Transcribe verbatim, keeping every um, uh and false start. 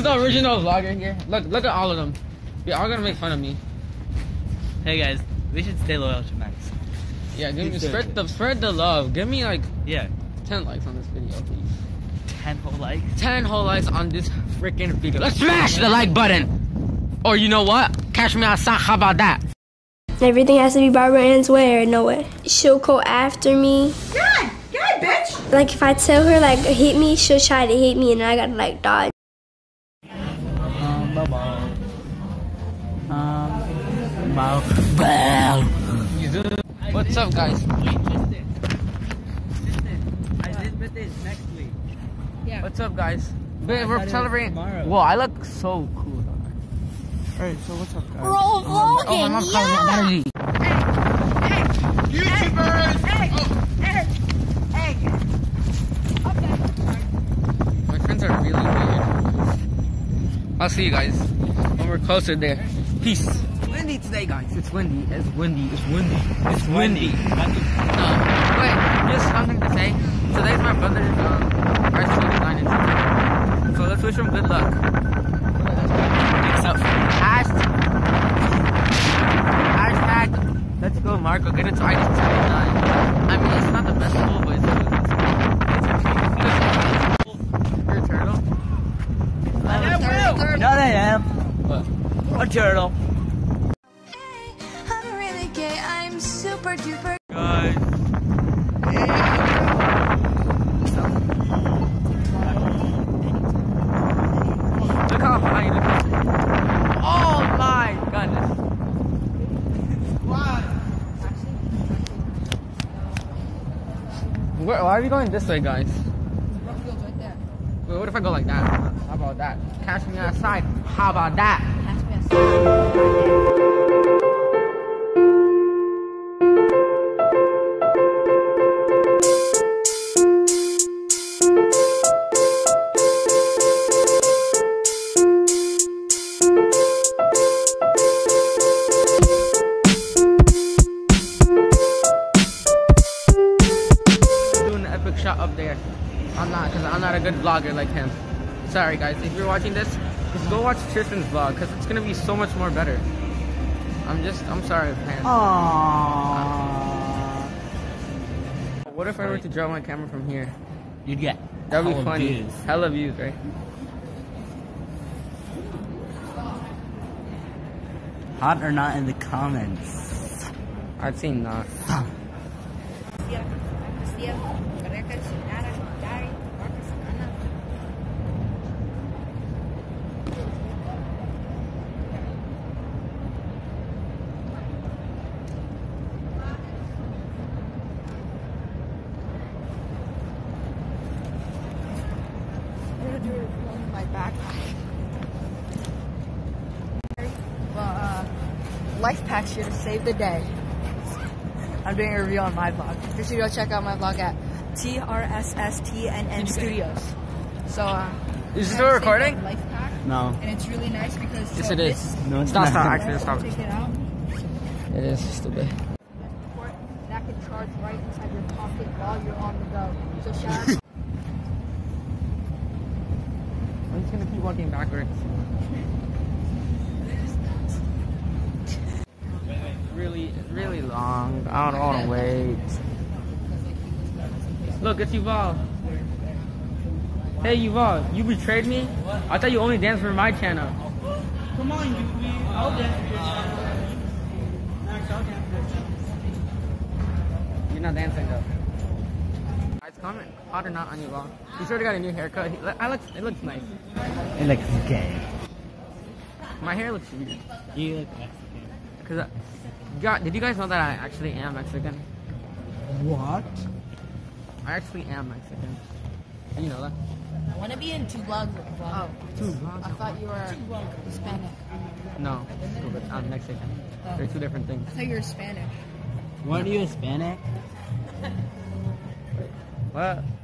the original vlogger here. Look, look at all of them. You're all gonna make fun of me. Hey guys, we should stay loyal to Max. Yeah, give me spread the spread the love. Give me like yeah, ten likes on this video, please. Ten whole likes. Ten whole likes on this freaking video. Let's smash the like button. Or you know what? Catch me outside. How about that? Everything has to be Barbara Ann's way or no way. She'll go after me. Good, good, bitch. Like if I tell her like hit me, she'll try to hit me, and I gotta like dodge. Um, bye-bye. Um, bye. What's up, guys? Yeah. What's up, guys? Babe, we're celebrating. Whoa, I look so cool. Alright, so what's up, guys? We're all vlogging, oh, my mom's calling me battery. YouTubers! Hey, hey, hey. Okay. My friends are really weird. I'll see you guys when we're closer there. Peace. It's windy today, guys. It's windy. It's windy. It's windy. It's windy. No, wait. Just something to say. Today's my brother's um, art school design institute. So let's wish him good luck. Except for hashtag. Hashtag. Let's go, Marco. Get into I just turned nine. I mean, it's not the best school, but it's a good school. You're a turtle. No, I am. What? A turtle. Hey, I'm really gay. I'm super duper. Guys. Look how high you look. Oh my goodness. Where, why are we going this way, guys? Right there. Wait, what if I go like that? How about that? Catch me outside. How about that? Doing an epic shot up there. I'm not, because I'm not a good vlogger like him. Sorry guys, if you're watching this, just go watch Tristan's vlog, because it's going to be so much more better. I'm just, I'm sorry, man. Aww. What if I were to draw my camera from here? You'd get That'd be hella funny. views. Hella views, right? Hot or not in the comments. I'd say not. My backpack. Well, uh, life packs here to save the day. I'm doing a review on my vlog. You should go check out my vlog at T R S S T N N Studios. So, uh, Is this still recording? Life pack, No. and it's really nice because Yes, so it is. this- No, it's Stop, not. stop, actually, stop. Take it out. It is stupid. That can charge right inside your pocket while you're on the go. So shout out. I'm just gonna keep walking backwards. really, really long. I don't want to wait. Look, it's Yuval. Hey Yuval, you betrayed me? I thought you only danced for my channel. Come on, you. I'll dance for your channel. Max, I'll dance for your channel. You're not dancing though. Guys, comment hot or not on Yuval. He sort of got a new haircut. He, I look, it looks nice. It looks gay. My hair looks weird. You look Mexican. Cause I, God, did you guys know that I actually am Mexican? What? I actually am Mexican. You know that? I want to be in two vlogs. Oh, Two vlogs. I thought you were Hispanic. No, I'm Mexican. They're two different things. I thought you were Spanish. What are you, Hispanic? What?